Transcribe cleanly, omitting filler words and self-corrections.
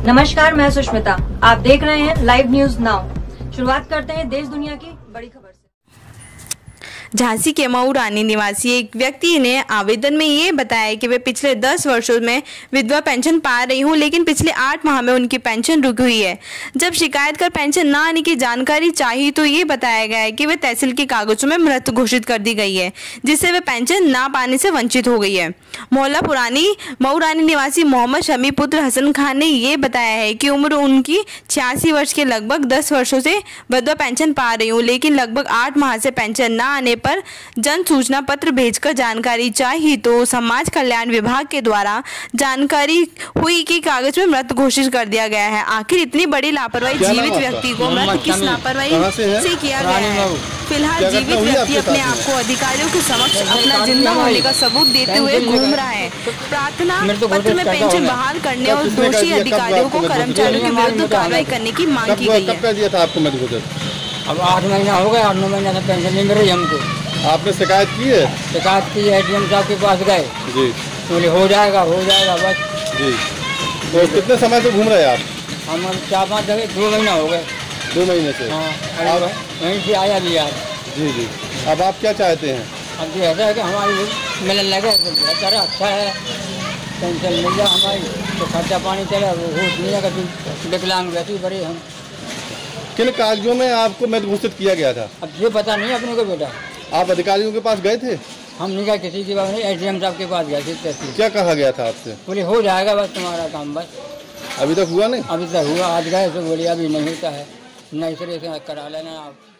नमस्कार, मैं सुष्मिता। आप देख रहे हैं लाइव न्यूज नाउ। शुरुआत करते हैं देश दुनिया की बड़ी खबर से। झांसी के मऊ रानी निवासी एक व्यक्ति ने आवेदन में ये बताया कि वे पिछले 10 वर्षों में विधवा पेंशन पा रही हूँ, लेकिन पिछले 8 माह में उनकी पेंशन रुकी हुई है। जब शिकायत कर पेंशन न आने की जानकारी चाहिए तो ये बताया गया है कि वे तहसील के कागजों में मृत घोषित कर दी गई है, जिससे वे पेंशन ना पाने से वंचित हो गई है। मोहल्ला पुरानी मऊ रानी निवासी मोहम्मद शमी पुत्र हसन खान ने ये बताया है कि उम्र उनकी 86 वर्ष के, लगभग 10 वर्षों से विधवा पेंशन पा रही हूँ, लेकिन लगभग 8 माह से पेंशन न आने पर जन सूचना पत्र भेजकर जानकारी चाहिए तो समाज कल्याण विभाग के द्वारा जानकारी हुई कि कागज में मृत घोषित कर दिया गया है। आखिर इतनी बड़ी लापरवाही जीवित व्यक्ति को मृत किस लापरवाही से किया गया है? फिलहाल जीवित व्यक्ति अपने आप को अधिकारियों के समक्ष अपना जिंदा होने का सबूत देते हुए घूम रहा है। प्रार्थना पत्र में पेंशन बहाल करने और दोषी अधिकारियों को कर्मचारियों के विरुद्ध कार्रवाई करने की मांग की गई है। अब 8 महीना हो गया, 8-9 महीना से पेंशन नहीं मिल रही हमको। आपने शिकायत की है? शिकायत की है, एडीएम साहब के पास गए जी, बोले हो जाएगा बस जी। तो कितने समय से घूम रहे हैं आप? हम 4-5 जगह 2 महीना हो गए। 2 महीने से? हाँ, अब वहीं से आया भी यार। जी जी। अब आप क्या चाहते हैं? अब तो ऐसा है कि हमारी मिलने लगे तो अच्छा है, पेंशन मिल जाए हमारी तो खर्चा पानी चले, वो होश नहीं लगा तो विकलांग वैसे बड़े हम। किन कागजों में आपको मृत घोषित किया गया था? अब ये पता नहीं अपने को बेटा। आप अधिकारियों के पास गए थे? हम नहीं गए किसी के पास नहीं, एडीएम साहब के पास गए थे। क्या कहा गया था आपसे? बोले हो जाएगा बस तुम्हारा काम, बस। अभी तक हुआ नहीं? अभी तक हुआ, आज गए तो बोले अभी नहीं होता है, नए सिरे से करा लेना आप।